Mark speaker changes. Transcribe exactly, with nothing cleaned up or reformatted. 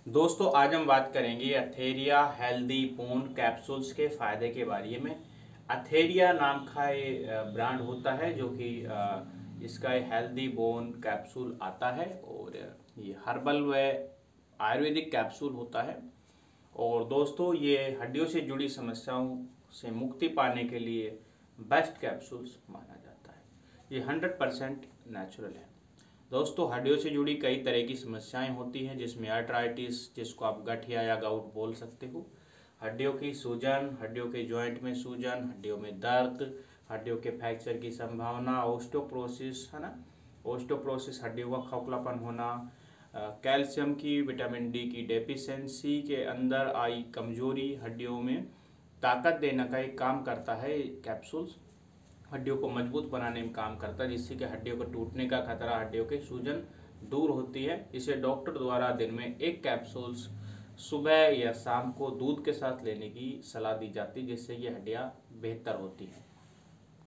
Speaker 1: दोस्तों आज हम बात करेंगे अथेरिया हेल्दी बोन कैप्सूल्स के फ़ायदे के बारे में। अथेरिया नाम का ये ब्रांड होता है जो कि इसका हेल्दी बोन कैप्सूल आता है और ये हर्बल व आयुर्वेदिक कैप्सूल होता है। और दोस्तों ये हड्डियों से जुड़ी समस्याओं से मुक्ति पाने के लिए बेस्ट कैप्सूल्स माना जाता है। ये हंड्रेड परसेंट नेचुरल है। दोस्तों हड्डियों से जुड़ी कई तरह की समस्याएं होती हैं जिसमें आर्थराइटिस, जिसको आप गठिया या गाउट बोल सकते हो, हड्डियों की सूजन, हड्डियों के जॉइंट में सूजन, हड्डियों में दर्द, हड्डियों के फ्रैक्चर की संभावना, ओस्टोप्रोसिस है ना, ओस्टोप्रोसिस हड्डियों का खोखलापन होना, कैल्शियम की, विटामिन डी की डेफिशिएंसी के अंदर आई कमजोरी, हड्डियों में ताकत देने का एक काम करता है कैप्सूल्स। हड्डियों को मजबूत बनाने में काम करता है जिससे कि हड्डियों को टूटने का खतरा, हड्डियों के सूजन दूर होती है। इसे डॉक्टर द्वारा दिन में एक कैप्सूल्स सुबह या शाम को दूध के साथ लेने की सलाह दी जाती है जिससे ये हड्डियां बेहतर होती हैं।